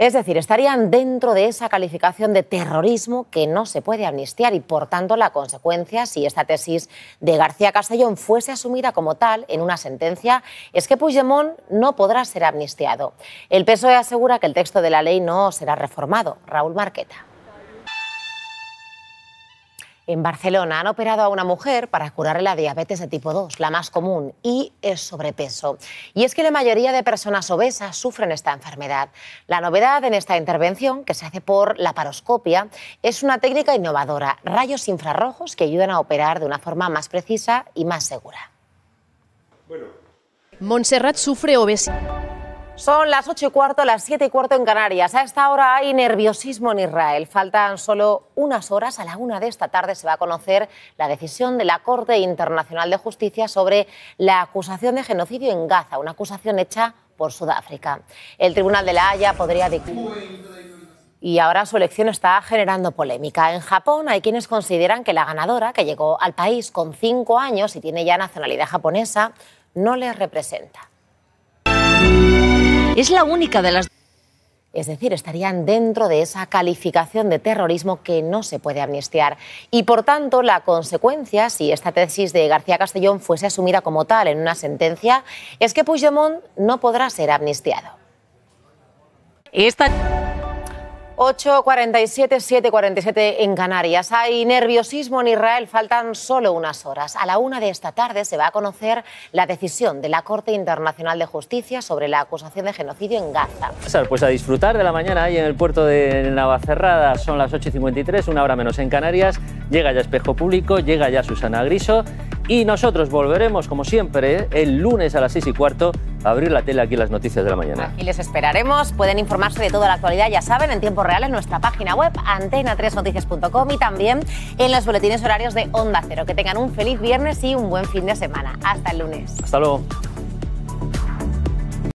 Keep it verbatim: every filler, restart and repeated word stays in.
Es decir, estarían dentro de esa calificación de terrorismo que no se puede amnistiar y, por tanto, la consecuencia, si esta tesis de García Castellón fuese asumida como tal en una sentencia, es que Puigdemont no podrá ser amnistiado. El P S O E asegura que el texto de la ley no será reformado. Raúl Marqueta. En Barcelona han operado a una mujer para curarle la diabetes de tipo dos, la más común, y el sobrepeso. Y es que la mayoría de personas obesas sufren esta enfermedad. La novedad en esta intervención, que se hace por laparoscopia, es una técnica innovadora, rayos infrarrojos que ayudan a operar de una forma más precisa y más segura. Bueno. Montserrat sufre obesidad. Son las ocho y cuarto, las siete y cuarto en Canarias. A esta hora hay nerviosismo en Israel. Faltan solo unas horas. A la una de esta tarde se va a conocer la decisión de la Corte Internacional de Justicia sobre la acusación de genocidio en Gaza, una acusación hecha por Sudáfrica. El Tribunal de la Haya podría dictar. Y ahora su elección está generando polémica. En Japón hay quienes consideran que la ganadora, que llegó al país con cinco años y tiene ya nacionalidad japonesa, no les representa. Es la única de las... Es decir, estarían dentro de esa calificación de terrorismo que no se puede amnistiar. Y, por tanto, la consecuencia, si esta tesis de García Castellón fuese asumida como tal en una sentencia, es que Puigdemont no podrá ser amnistiado. Esta... ocho cuarenta y siete, siete cuarenta y siete en Canarias. Hay nerviosismo en Israel, faltan solo unas horas. A la una de esta tarde se va a conocer la decisión de la Corte Internacional de Justicia sobre la acusación de genocidio en Gaza. Pues a disfrutar de la mañana ahí en el puerto de Navacerrada. Son las ocho y cincuenta y tres, una hora menos en Canarias. Llega ya Espejo Público, llega ya Susana Griso y nosotros volveremos, como siempre, el lunes a las seis y cuarto a abrir la tele aquí en las noticias de la mañana. Aquí les esperaremos. Pueden informarse de toda la actualidad, ya saben, en tiempo real en nuestra página web antena tres noticias punto com y también en los boletines horarios de Onda Cero. Que tengan un feliz viernes y un buen fin de semana. Hasta el lunes. Hasta luego.